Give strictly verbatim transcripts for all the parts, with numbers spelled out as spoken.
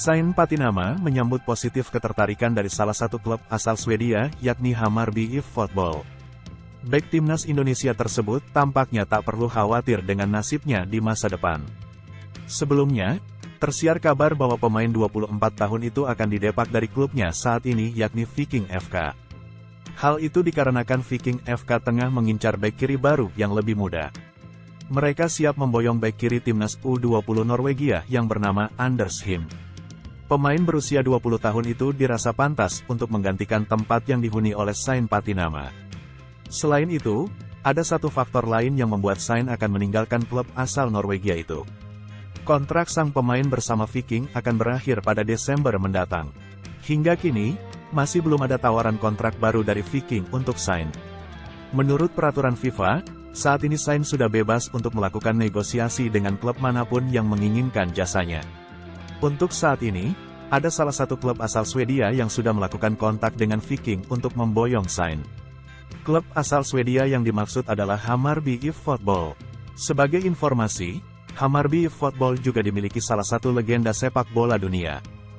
Sain Patinama menyambut positif ketertarikan dari salah satu klub asal Swedia, yakni Hammarby I F Fotboll. Bek timnas Indonesia tersebut tampaknya tak perlu khawatir dengan nasibnya di masa depan. Sebelumnya, tersiar kabar bahwa pemain dua puluh empat tahun itu akan didepak dari klubnya saat ini yakni Viking F K. Hal itu dikarenakan Viking F K tengah mengincar bek kiri baru yang lebih muda. Mereka siap memboyong bek kiri timnas U dua puluh Norwegia yang bernama Anders Him. Pemain berusia dua puluh tahun itu dirasa pantas untuk menggantikan tempat yang dihuni oleh Sain Patinama. Selain itu, ada satu faktor lain yang membuat Sain akan meninggalkan klub asal Norwegia itu. Kontrak sang pemain bersama Viking akan berakhir pada Desember mendatang. Hingga kini, masih belum ada tawaran kontrak baru dari Viking untuk Sain. Menurut peraturan FIFA, saat ini Sain sudah bebas untuk melakukan negosiasi dengan klub manapun yang menginginkan jasanya. Untuk saat ini, ada salah satu klub asal Swedia yang sudah melakukan kontak dengan Viking untuk memboyong Sain. Klub asal Swedia yang dimaksud adalah Hammarby I F Fotboll. Sebagai informasi, Hammarby I F Fotboll juga dimiliki salah satu legenda sepak bola dunia.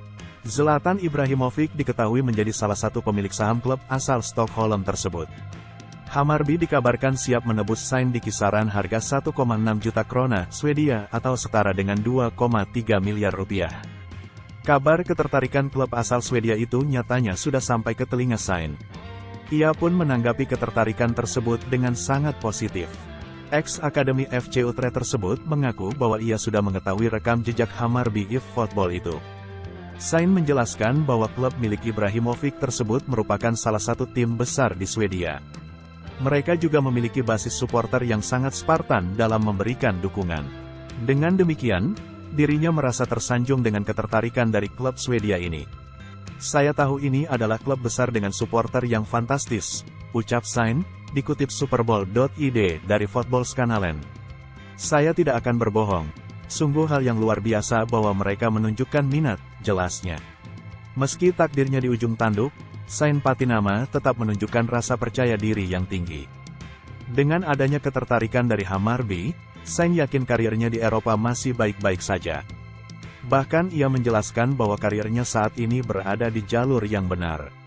Zlatan Ibrahimovic diketahui menjadi salah satu pemilik saham klub asal Stockholm tersebut. Hammarby dikabarkan siap menebus Sain di kisaran harga satu koma enam juta krona Swedia atau setara dengan dua koma tiga miliar rupiah. Kabar ketertarikan klub asal Swedia itu nyatanya sudah sampai ke telinga Sain. Ia pun menanggapi ketertarikan tersebut dengan sangat positif. Ex-Akademi F C Utrecht tersebut mengaku bahwa ia sudah mengetahui rekam jejak Hammarby I F Fotboll itu. Sain menjelaskan bahwa klub milik Ibrahimovic tersebut merupakan salah satu tim besar di Swedia. Mereka juga memiliki basis supporter yang sangat Spartan dalam memberikan dukungan. Dengan demikian, dirinya merasa tersanjung dengan ketertarikan dari klub Swedia ini. Saya tahu ini adalah klub besar dengan supporter yang fantastis, ucap Sain, dikutip Superbowl dot I D dari Fotbollskanalen. Saya tidak akan berbohong. Sungguh hal yang luar biasa bahwa mereka menunjukkan minat, jelasnya. Meski takdirnya di ujung tanduk, Sain Patinama tetap menunjukkan rasa percaya diri yang tinggi. Dengan adanya ketertarikan dari Hammarby, Sain yakin karirnya di Eropa masih baik-baik saja. Bahkan ia menjelaskan bahwa karirnya saat ini berada di jalur yang benar.